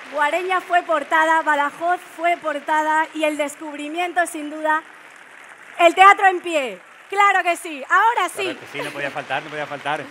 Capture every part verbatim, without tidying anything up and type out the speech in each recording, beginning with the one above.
Guareña fue portada, Badajoz fue portada y el descubrimiento, sin duda, el teatro en pie. ¡Claro que sí! ¡Ahora sí! Claro que sí, no podía faltar, no podía faltar.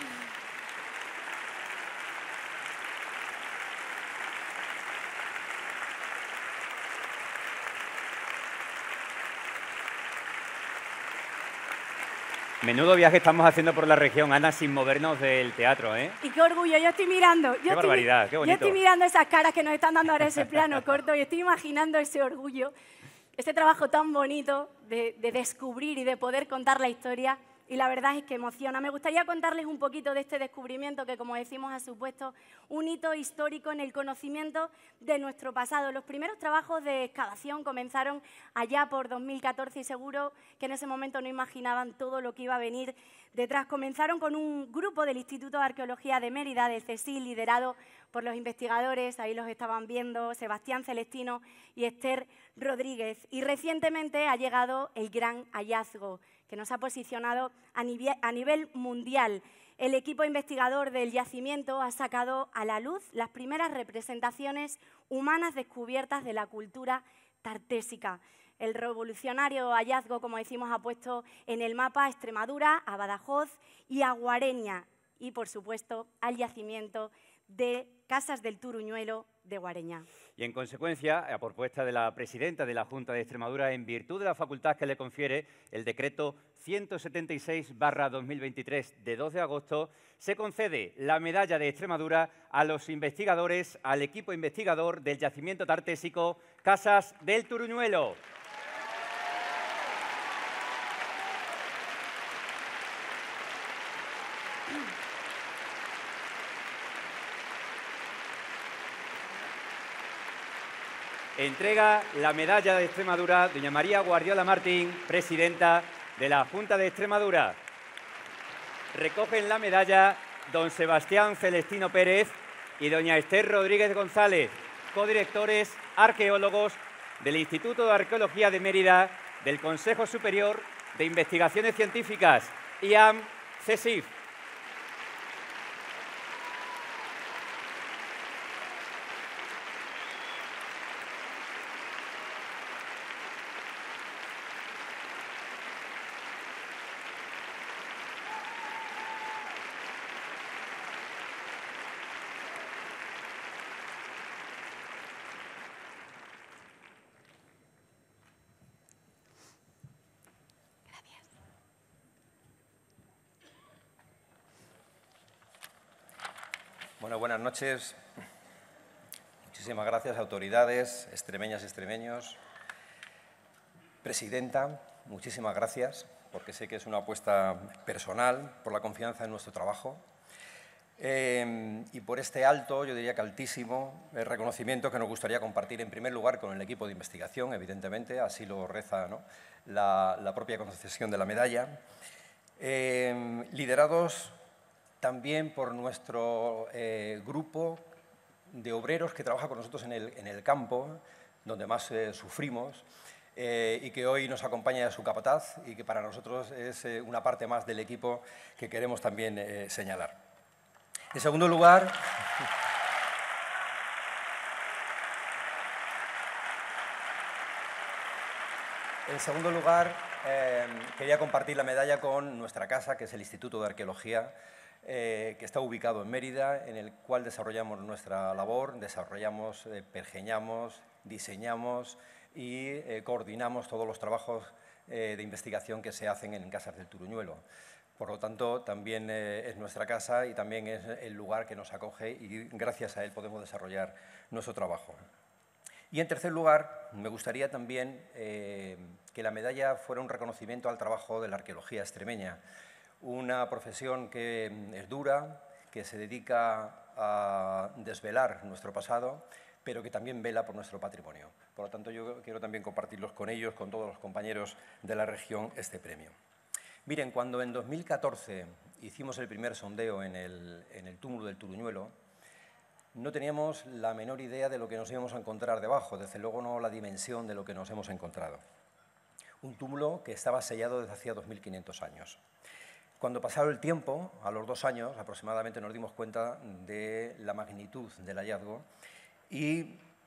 Menudo viaje estamos haciendo por la región, Ana, sin movernos del teatro, ¿eh? Y qué orgullo, yo estoy mirando. Yo qué estoy, barbaridad, qué bonito. Yo estoy mirando esas caras que nos están dando ahora ese plano corto y estoy imaginando ese orgullo, ese trabajo tan bonito de, de descubrir y de poder contar la historia. Y la verdad es que emociona. Me gustaría contarles un poquito de este descubrimiento que, como decimos, ha supuesto un hito histórico en el conocimiento de nuestro pasado. Los primeros trabajos de excavación comenzaron allá por dos mil catorce y seguro que en ese momento no imaginaban todo lo que iba a venir detrás. Comenzaron con un grupo del Instituto de Arqueología de Mérida, del CSIC, liderado por los investigadores, ahí los estaban viendo, Sebastián Celestino y Esther Rodríguez. Y recientemente ha llegado el gran hallazgo, que nos ha posicionado a nivel, a nivel mundial. El equipo investigador del yacimiento ha sacado a la luz las primeras representaciones humanas descubiertas de la cultura tartésica. El revolucionario hallazgo, como decimos, ha puesto en el mapa a Extremadura, a Badajoz y a Guareña, y, por supuesto, al yacimiento de Casas del Turuñuelo de Guareña. Y, en consecuencia, a propuesta de la presidenta de la Junta de Extremadura, en virtud de la facultad que le confiere el decreto ciento setenta y seis barra dos mil veintitrés de dos de agosto, se concede la medalla de Extremadura a los investigadores, al equipo investigador del yacimiento tartésico Casas del Turuñuelo. Entrega la medalla de Extremadura doña María Guardiola Martín, presidenta de la Junta de Extremadura. Recogen la medalla don Sebastián Celestino Pérez y doña Esther Rodríguez González, codirectores arqueólogos del Instituto de Arqueología de Mérida, del Consejo Superior de Investigaciones Científicas, I A M CSIC. Bueno, buenas noches. Muchísimas gracias, autoridades, extremeñas y extremeños. Presidenta, muchísimas gracias, porque sé que es una apuesta personal, por la confianza en nuestro trabajo eh, y por este alto, yo diría que altísimo, el reconocimiento que nos gustaría compartir en primer lugar con el equipo de investigación, evidentemente, así lo reza, ¿no?, la, la propia concesión de la medalla, eh, liderados también por nuestro eh, grupo de obreros que trabaja con nosotros en el, en el campo, donde más eh, sufrimos, eh, y que hoy nos acompaña de su capataz y que para nosotros es eh, una parte más del equipo que queremos también eh, señalar. En segundo lugar, en segundo lugar eh, quería compartir la medalla con nuestra casa, que es el Instituto de Arqueología, Eh, que está ubicado en Mérida, en el cual desarrollamos nuestra labor, desarrollamos, eh, pergeñamos, diseñamos y eh, coordinamos todos los trabajos eh, de investigación que se hacen en Casas del Turuñuelo. Por lo tanto, también eh, es nuestra casa y también es el lugar que nos acoge y gracias a él podemos desarrollar nuestro trabajo. Y en tercer lugar, me gustaría también eh, que la medalla fuera un reconocimiento al trabajo de la arqueología extremeña, una profesión que es dura, que se dedica a desvelar nuestro pasado, pero que también vela por nuestro patrimonio. Por lo tanto, yo quiero también compartirlos con ellos, con todos los compañeros de la región, este premio. Miren, cuando en dos mil catorce hicimos el primer sondeo en el, en el túmulo del Turuñuelo, no teníamos la menor idea de lo que nos íbamos a encontrar debajo, desde luego no la dimensión de lo que nos hemos encontrado. Un túmulo que estaba sellado desde hacía dos mil quinientos años. Cuando pasado el tiempo, a los dos años aproximadamente, nos dimos cuenta de la magnitud del hallazgo y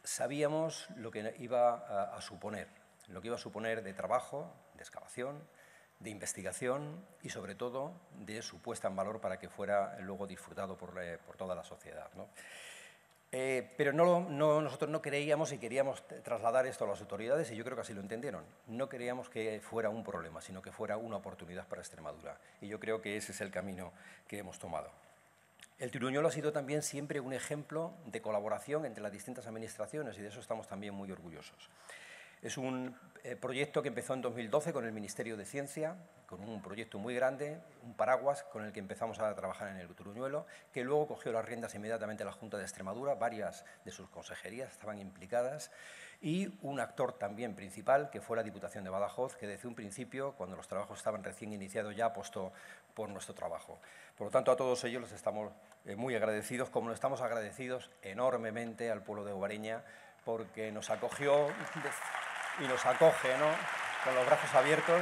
sabíamos lo que iba a, a suponer, lo que iba a suponer de trabajo, de excavación, de investigación y, sobre todo, de su puesta en valor para que fuera luego disfrutado por, eh, por toda la sociedad, ¿no? Eh, pero no, no, nosotros no creíamos y queríamos trasladar esto a las autoridades, y yo creo que así lo entendieron. No queríamos que fuera un problema, sino que fuera una oportunidad para Extremadura. Y yo creo que ese es el camino que hemos tomado. El Turuñuelo ha sido también siempre un ejemplo de colaboración entre las distintas administraciones, y de eso estamos también muy orgullosos. Es un eh, proyecto que empezó en dos mil doce con el Ministerio de Ciencia, con un proyecto muy grande, un paraguas con el que empezamos a trabajar en el Turuñuelo, que luego cogió las riendas inmediatamente la Junta de Extremadura, varias de sus consejerías estaban implicadas, y un actor también principal, que fue la Diputación de Badajoz, que desde un principio, cuando los trabajos estaban recién iniciados, ya apostó por nuestro trabajo. Por lo tanto, a todos ellos les estamos eh, muy agradecidos, como lo estamos agradecidos enormemente al pueblo de Obareña, porque nos acogió y nos acoge, ¿no?, con los brazos abiertos,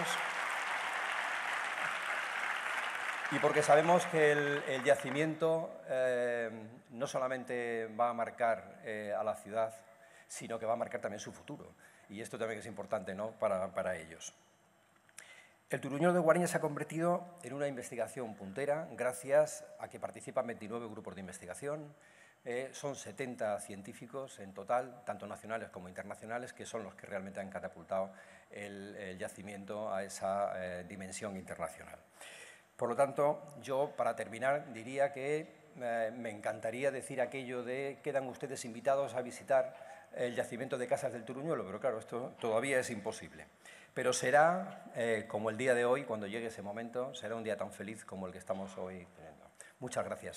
y porque sabemos que el, el yacimiento eh, no solamente va a marcar eh, a la ciudad, sino que va a marcar también su futuro. Y esto también es importante, ¿no?, para, para ellos. El Turuñuelo de Guareña se ha convertido en una investigación puntera gracias a que participan veintinueve grupos de investigación. Eh, son setenta científicos en total, tanto nacionales como internacionales, que son los que realmente han catapultado el, el yacimiento a esa eh, dimensión internacional. Por lo tanto, yo, para terminar, diría que eh, me encantaría decir aquello de quedan ustedes invitados a visitar el yacimiento de Casas del Turuñuelo, pero claro, esto todavía es imposible. Pero será, eh, como el día de hoy, cuando llegue ese momento, será un día tan feliz como el que estamos hoy teniendo. Muchas gracias.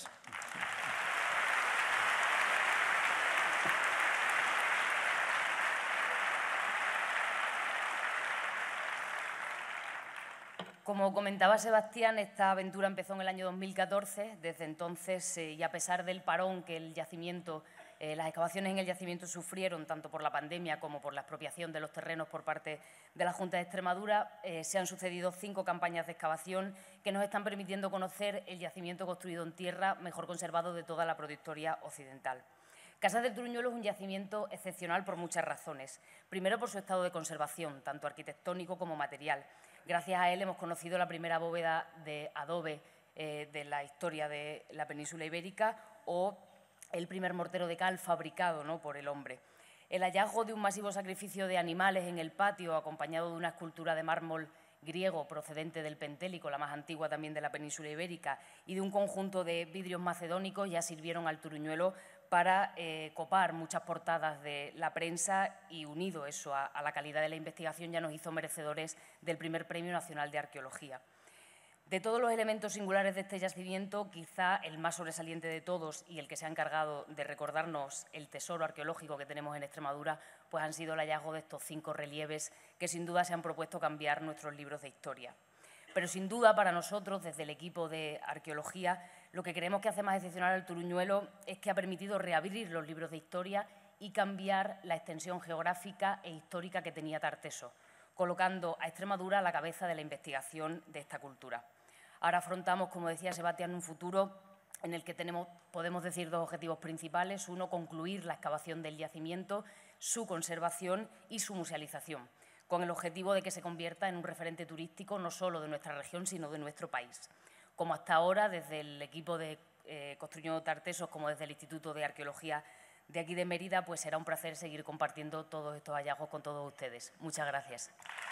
Como comentaba Sebastián, esta aventura empezó en el año dos mil catorce. Desde entonces, eh, y a pesar del parón que el yacimiento, eh, las excavaciones en el yacimiento sufrieron, tanto por la pandemia como por la expropiación de los terrenos por parte de la Junta de Extremadura, eh, se han sucedido cinco campañas de excavación que nos están permitiendo conocer el yacimiento construido en tierra mejor conservado de toda la prohistoria occidental. Casas del Turuñuelo es un yacimiento excepcional por muchas razones. Primero, por su estado de conservación, tanto arquitectónico como material. Gracias a él hemos conocido la primera bóveda de adobe eh, de la historia de la península ibérica, o el primer mortero de cal fabricado, ¿no?, por el hombre. El hallazgo de un masivo sacrificio de animales en el patio, acompañado de una escultura de mármol griego procedente del Pentélico, la más antigua también de la península ibérica, y de un conjunto de vidrios macedónicos, ya sirvieron al Turuñuelo para eh, copar muchas portadas de la prensa, y unido eso a, a la calidad de la investigación ya nos hizo merecedores del primer Premio Nacional de Arqueología. De todos los elementos singulares de este yacimiento, quizá el más sobresaliente de todos y el que se ha encargado de recordarnos el tesoro arqueológico que tenemos en Extremadura, pues han sido el hallazgo de estos cinco relieves que sin duda se han propuesto cambiar nuestros libros de historia. Pero sin duda para nosotros, desde el equipo de arqueología, lo que creemos que hace más excepcional al Turuñuelo es que ha permitido reabrir los libros de historia y cambiar la extensión geográfica e histórica que tenía Tarteso, colocando a Extremadura a la cabeza de la investigación de esta cultura. Ahora afrontamos, como decía Sebastián, un futuro en el que tenemos, podemos decir, dos objetivos principales. Uno, concluir la excavación del yacimiento, su conservación y su musealización, con el objetivo de que se convierta en un referente turístico no solo de nuestra región, sino de nuestro país. Como hasta ahora, desde el equipo de eh, Construyendo Tartesos, como desde el Instituto de Arqueología de aquí de Mérida, pues será un placer seguir compartiendo todos estos hallazgos con todos ustedes. Muchas gracias.